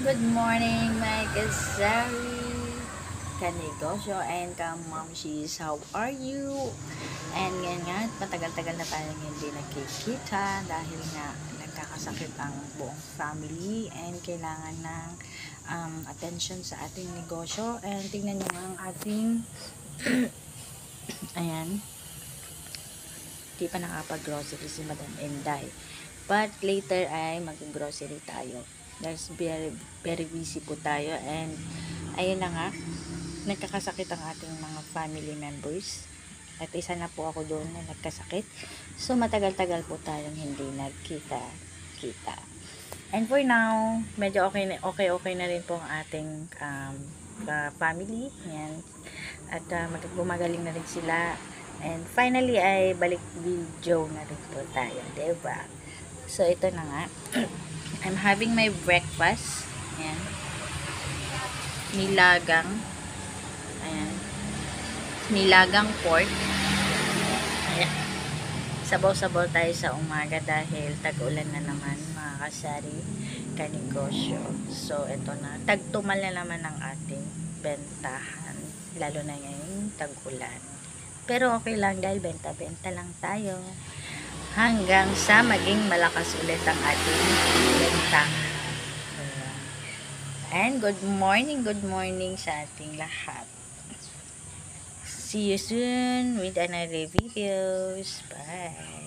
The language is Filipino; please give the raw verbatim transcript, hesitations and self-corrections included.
Good morning, my kasari, kanegosyo, and kamamshis. How are you? And ngayon nga, matagal-tagal na tayong hindi nagkikita dahil nga nagkakasakit ang buong family and kailangan ng um, attention sa ating negosyo. And tingnan nyo nga ang ating ayan, di pa nakapag-grocery si Madam Enday. But later ay mag-grocery tayo. There's very, very busy po tayo. And ayun na nga, nagkakasakit ang ating mga family members. At isa na po ako doon na nagkasakit. So matagal-tagal po tayong hindi nagkita-kita. And for now, medyo okay na, okay, okay na rin po ang ating um, uh, family. Yan. At uh, gumagaling na rin sila. And finally ay balik video na rin po tayo. Diba? So ito na nga. I'm having my breakfast. Ayan. Nilagang. Ayan. Nilagang pork. Ayan. Sabaw-sabaw tayo sa umaga dahil tag-ulan na naman, mga kasari, kanegosyo. So ito na. Tagtumal na naman ang ating bentahan. Lalo na ngayon, tag-ulan. Pero okay lang dahil benta-benta lang tayo. Hanggang sa maging malakas ulit ang ating bentahan. And good morning, good morning sa ating lahat. See you soon with another videos. Bye!